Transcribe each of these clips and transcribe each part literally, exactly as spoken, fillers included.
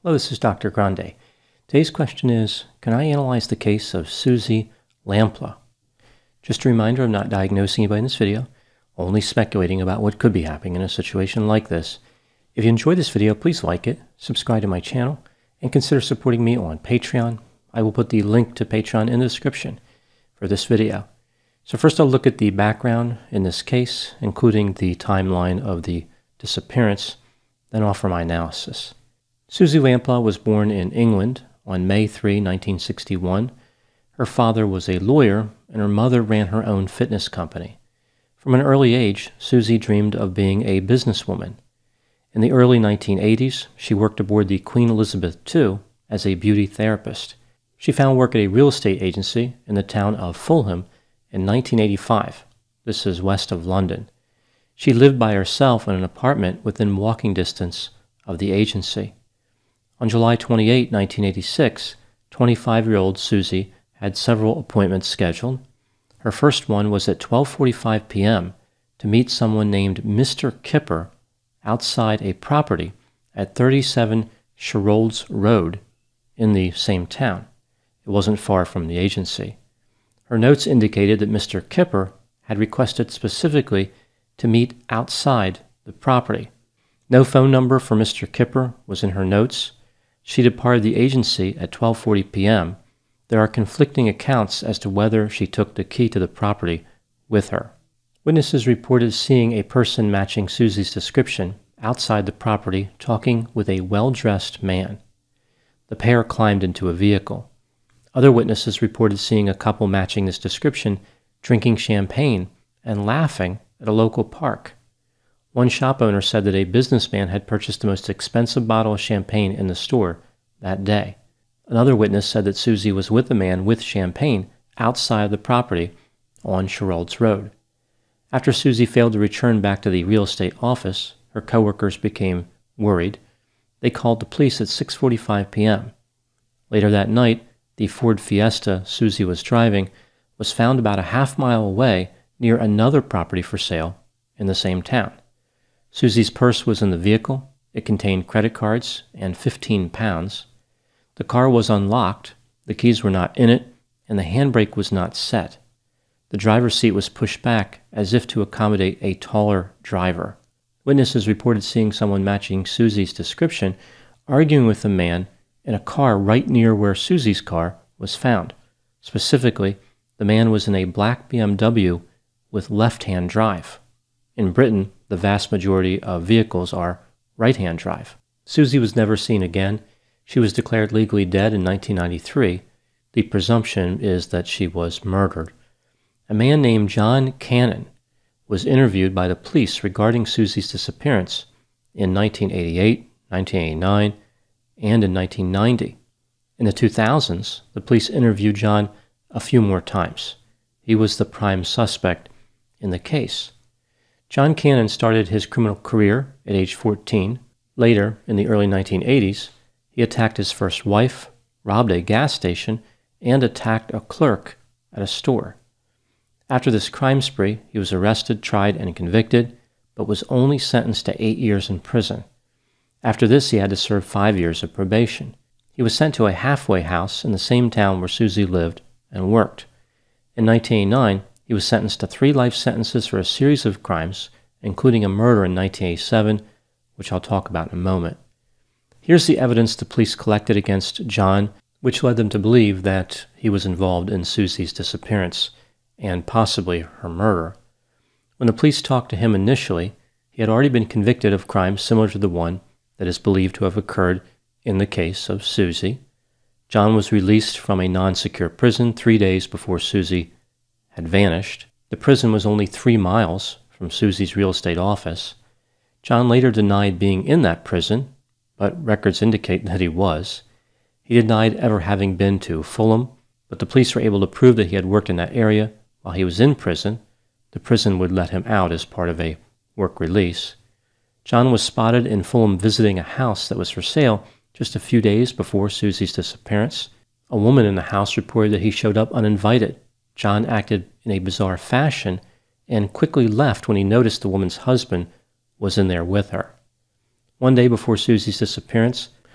Hello, this is Doctor Grande. Today's question is, can I analyze the case of Susie Lampla? Just a reminder, I'm not diagnosing anybody in this video, only speculating about what could be happening in a situation like this. If you enjoyed this video, please like it, subscribe to my channel, and consider supporting me on Patreon. I will put the link to Patreon in the description for this video. So first I'll look at the background in this case, including the timeline of the disappearance, then offer my analysis. Susie Lampla was born in England on May third, nineteen sixty-one. Her father was a lawyer, and her mother ran her own fitness company. From an early age, Susie dreamed of being a businesswoman. In the early nineteen eighties, she worked aboard the Queen Elizabeth the Second as a beauty therapist. She found work at a real estate agency in the town of Fulham in nineteen eighty-five. This is west of London. She lived by herself in an apartment within walking distance of the agency. On July twenty-eighth, nineteen eighty-six, twenty-five-year-old Susie had several appointments scheduled. Her first one was at twelve forty-five p m to meet someone named Mister Kipper outside a property at thirty-seven Sherolds Road in the same town. It wasn't far from the agency. Her notes indicated that Mister Kipper had requested specifically to meet outside the property. No phone number for Mister Kipper was in her notes. She departed the agency at twelve forty p m There are conflicting accounts as to whether she took the key to the property with her. Witnesses reported seeing a person matching Susie's description outside the property talking with a well-dressed man. The pair climbed into a vehicle. Other witnesses reported seeing a couple matching this description drinking champagne and laughing at a local park. One shop owner said that a businessman had purchased the most expensive bottle of champagne in the store that day. Another witness said that Susie was with a man with champagne outside of the property on Sherolds Road. After Susie failed to return back to the real estate office, her coworkers became worried. They called the police at six forty-five p m Later that night, the Ford Fiesta Susie was driving was found about a half mile away near another property for sale in the same town. Susie's purse was in the vehicle. It contained credit cards and fifteen pounds. The car was unlocked, the keys were not in it, and the handbrake was not set. The driver's seat was pushed back as if to accommodate a taller driver. Witnesses reported seeing someone matching Susie's description arguing with a man in a car right near where Susie's car was found. Specifically, the man was in a black B M W with left-hand drive. In Britain, the vast majority of vehicles are right-hand drive. Susie was never seen again. She was declared legally dead in nineteen ninety-three. The presumption is that she was murdered. A man named John Cannon was interviewed by the police regarding Susie's disappearance in nineteen eighty-eight, nineteen eighty-nine, and in nineteen ninety. In the two thousands, the police interviewed John a few more times. He was the prime suspect in the case. John Cannon started his criminal career at age fourteen. Later, in the early nineteen eighties, he attacked his first wife, robbed a gas station, and attacked a clerk at a store. After this crime spree, he was arrested, tried, and convicted, but was only sentenced to eight years in prison. After this, he had to serve five years of probation. He was sent to a halfway house in the same town where Susie lived and worked. In nineteen eighty-nine, he was sentenced to three life sentences for a series of crimes, including a murder in nineteen eighty-seven, which I'll talk about in a moment. Here's the evidence the police collected against John, which led them to believe that he was involved in Susie's disappearance and possibly her murder. When the police talked to him initially, he had already been convicted of crimes similar to the one that is believed to have occurred in the case of Susie. John was released from a non-secure prison three days before Susie had vanished. The prison was only three miles from Susie's real estate office. John later denied being in that prison, but records indicate that he was. He denied ever having been to Fulham, but the police were able to prove that he had worked in that area while he was in prison. The prison would let him out as part of a work release. John was spotted in Fulham visiting a house that was for sale just a few days before Susie's disappearance. A woman in the house reported that he showed up uninvited. John acted in a bizarre fashion and quickly left when he noticed the woman's husband was in there with her. One day before Susie's disappearance,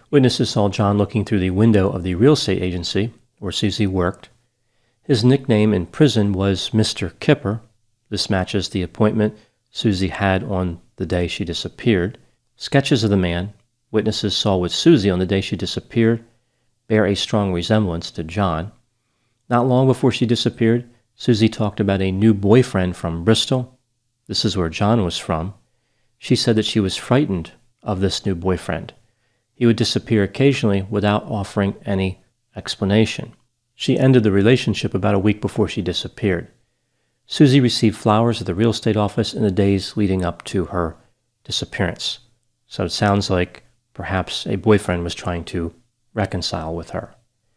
Witnesses saw John looking through the window of the real estate agency where Susie worked. His nickname in prison was Mister Kipper. This matches the appointment Susie had on the day she disappeared. Sketches of the man witnesses saw with Susie on the day she disappeared bear a strong resemblance to John. Not long before she disappeared, Susie talked about a new boyfriend from Bristol. This is where John was from. She said that she was frightened of this new boyfriend. He would disappear occasionally without offering any explanation. She ended the relationship about a week before she disappeared. Susie received flowers at the real estate office in the days leading up to her disappearance. So it sounds like perhaps a boyfriend was trying to reconcile with her.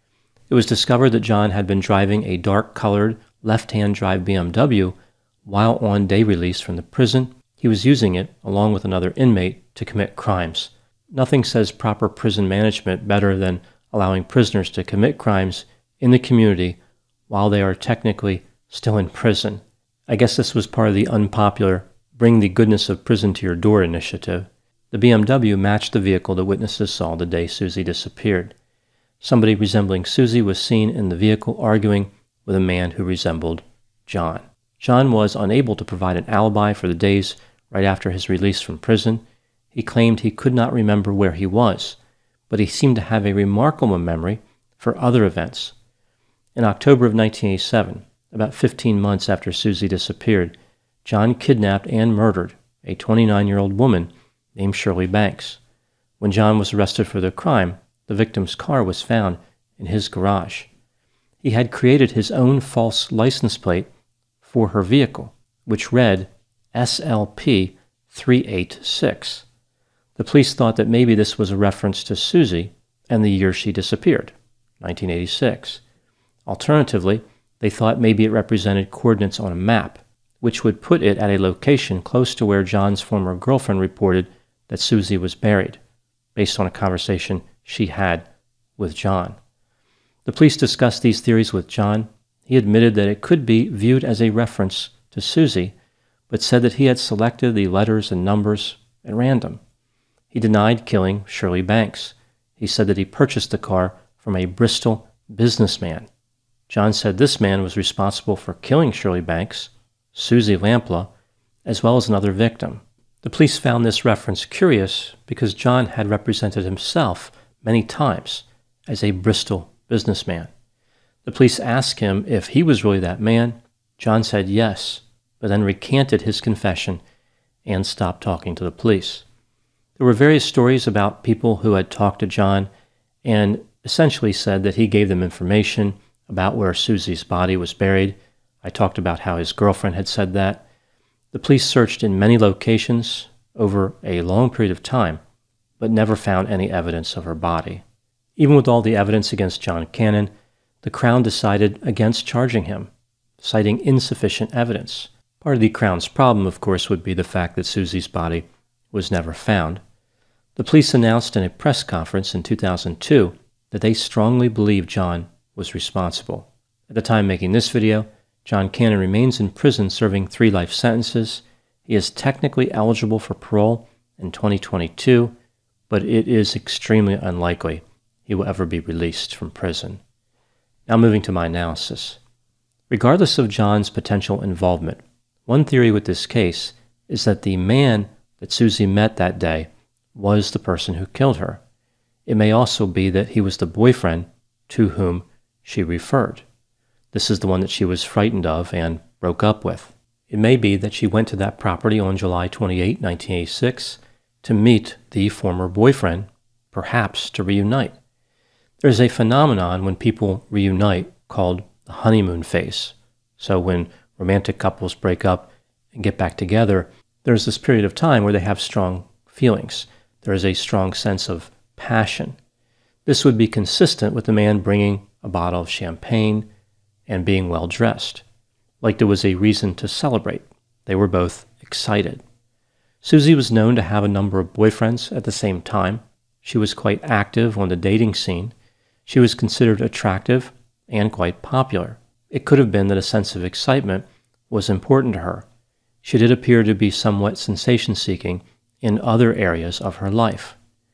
It was discovered that John had been driving a dark-colored left-hand drive B M W while on day release from the prison. He was using it, along with another inmate, to commit crimes. Nothing says proper prison management better than allowing prisoners to commit crimes in the community while they are technically still in prison. I guess this was part of the unpopular Bring the Goodness of Prison to Your Door initiative. The B M W matched the vehicle that witnesses saw the day Susie disappeared. Somebody resembling Susie was seen in the vehicle arguing with a man who resembled John. John was unable to provide an alibi for the days right after his release from prison. He claimed he could not remember where he was, but he seemed to have a remarkable memory for other events. In October of nineteen eighty-seven, about fifteen months after Susie disappeared, John kidnapped and murdered a twenty-nine-year-old woman named Shirley Banks. When John was arrested for the crime, the victim's car was found in his garage. He had created his own false license plate for her vehicle, which read S L P three eighty-six. The police thought that maybe this was a reference to Susie and the year she disappeared, nineteen eighty-six. Alternatively, they thought maybe it represented coordinates on a map, which would put it at a location close to where John's former girlfriend reported that Susie was buried, based on a conversation she had with John. The police discussed these theories with John. He admitted that it could be viewed as a reference to Susie, but said that he had selected the letters and numbers at random. He denied killing Shirley Banks. He said that he purchased the car from a Bristol businessman. John said this man was responsible for killing Shirley Banks, Susie Lampla, as well as another victim. The police found this reference curious because John had represented himself many times as a Bristol businessman. The police asked him if he was really that man. John said yes, but then recanted his confession and stopped talking to the police. There were various stories about people who had talked to John and essentially said that he gave them information about where Susie's body was buried. I talked about how his girlfriend had said that. The police searched in many locations over a long period of time, but never found any evidence of her body. Even with all the evidence against John Cannon, the Crown decided against charging him, citing insufficient evidence. Part of the Crown's problem, of course, would be the fact that Susie's body was never found. The police announced in a press conference in two thousand two that they strongly believed John was responsible. At the time making this video, John Cannon remains in prison serving three life sentences. He is technically eligible for parole in twenty twenty-two, but it is extremely unlikely he will ever be released from prison. Now moving to my analysis. Regardless of John's potential involvement, one theory with this case is that the man that Susie met that day was the person who killed her. It may also be that he was the boyfriend to whom she referred. This is the one that she was frightened of and broke up with. It may be that she went to that property on July twenty-eighth, nineteen eighty-six to meet the former boyfriend, perhaps to reunite. There's a phenomenon when people reunite called the honeymoon phase. So when romantic couples break up and get back together, there's this period of time where they have strong feelings. There is a strong sense of passion. This would be consistent with the man bringing a bottle of champagne and being well dressed, like there was a reason to celebrate. They were both excited. Susie was known to have a number of boyfriends at the same time. She was quite active on the dating scene. She was considered attractive and quite popular. It could have been that a sense of excitement was important to her. She did appear to be somewhat sensation-seeking in other areas of her life.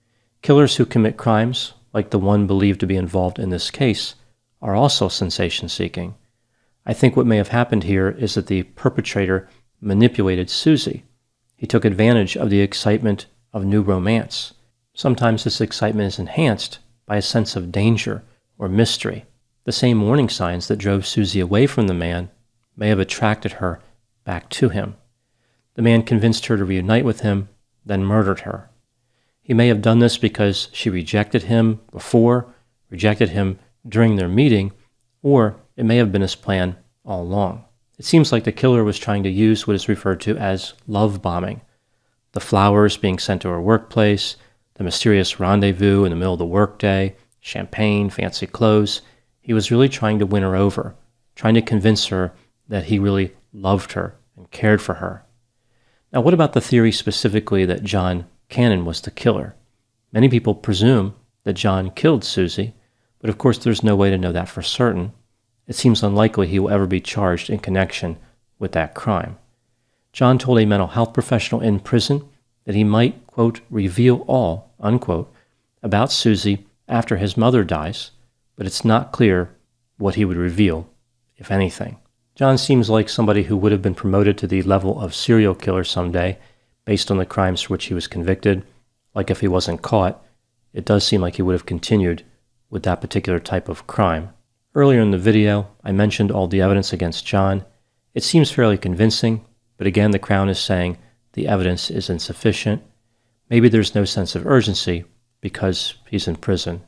Killers who commit crimes, like the one believed to be involved in this case, are also sensation-seeking. I think what may have happened here is that the perpetrator manipulated Susie. He took advantage of the excitement of new romance. Sometimes this excitement is enhanced by a sense of danger or mystery. The same warning signs that drove Susie away from the man may have attracted her back to him. The man convinced her to reunite with him, then murdered her. He may have done this because she rejected him before, rejected him during their meeting, or it may have been his plan all along. It seems like the killer was trying to use what is referred to as love bombing. The flowers being sent to her workplace, the mysterious rendezvous in the middle of the workday, champagne, fancy clothes. He was really trying to win her over, trying to convince her that he really loved her and cared for her. Now, what about the theory specifically that John Cannon was the killer? Many people presume that John killed Susie, but of course there's no way to know that for certain. It seems unlikely he will ever be charged in connection with that crime. John told a mental health professional in prison that he might, quote, reveal all, unquote, about Susie after his mother dies, but it's not clear what he would reveal, if anything. John seems like somebody who would have been promoted to the level of serial killer someday based on the crimes for which he was convicted. Like if he wasn't caught, it does seem like he would have continued with that particular type of crime. Earlier in the video, I mentioned all the evidence against John. It seems fairly convincing, but again, the Crown is saying the evidence is insufficient. Maybe there's no sense of urgency because he's in prison.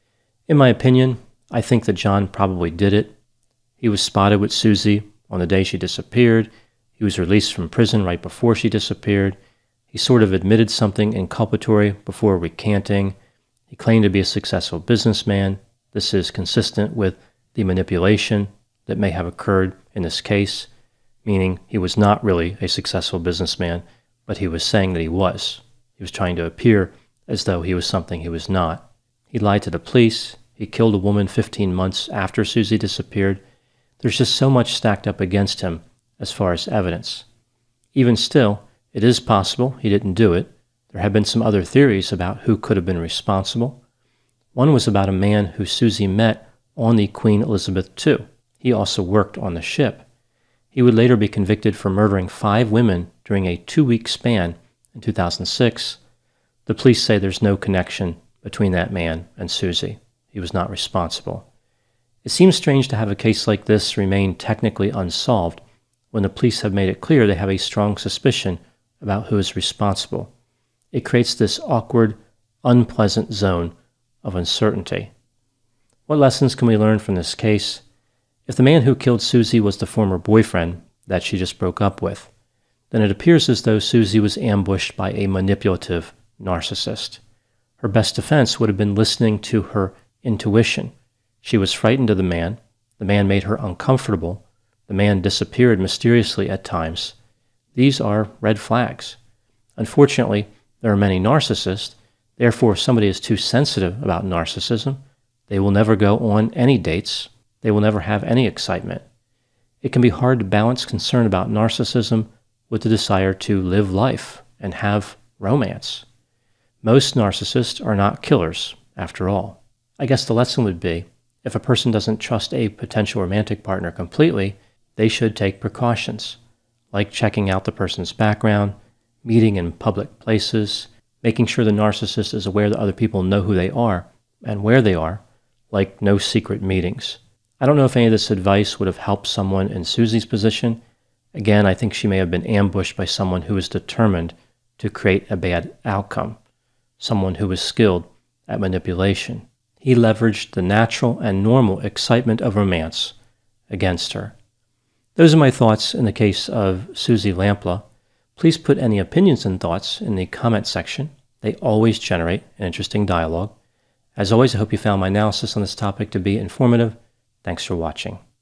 In my opinion, I think that John probably did it. He was spotted with Susie on the day she disappeared. He was released from prison right before she disappeared. He sort of admitted something inculpatory before recanting. He claimed to be a successful businessman. This is consistent with the manipulation that may have occurred in this case, meaning he was not really a successful businessman, but he was saying that he was. He was trying to appear as though he was something he was not. He lied to the police. He killed a woman fifteen months after Susie disappeared. There's just so much stacked up against him as far as evidence. Even still, it is possible he didn't do it. There have been some other theories about who could have been responsible. One was about a man who Susie met on the Queen Elizabeth the Second. He also worked on the ship. He would later be convicted for murdering five women during a two-week span in two thousand six. The police say there's no connection between that man and Susie. He was not responsible. It seems strange to have a case like this remain technically unsolved when the police have made it clear they have a strong suspicion about who is responsible. It creates this awkward, unpleasant zone of uncertainty. What lessons can we learn from this case? If the man who killed Susie was the former boyfriend that she just broke up with, then it appears as though Susie was ambushed by a manipulative narcissist. Her best defense would have been listening to her intuition. She was frightened of the man. The man made her uncomfortable. The man disappeared mysteriously at times. These are red flags. Unfortunately, there are many narcissists. Therefore, if somebody is too sensitive about narcissism, they will never go on any dates. They will never have any excitement. It can be hard to balance concern about narcissism with the desire to live life and have romance. Most narcissists are not killers, after all. I guess the lesson would be, if a person doesn't trust a potential romantic partner completely, they should take precautions, like checking out the person's background, meeting in public places, making sure the narcissist is aware that other people know who they are and where they are, like no secret meetings. I don't know if any of this advice would have helped someone in Susie's position. Again, I think she may have been ambushed by someone who was determined to create a bad outcome, someone who was skilled at manipulation. He leveraged the natural and normal excitement of romance against her. Those are my thoughts in the case of Susie Lampla. Please put any opinions and thoughts in the comment section. They always generate an interesting dialogue. As always, I hope you found my analysis on this topic to be informative. Thanks for watching.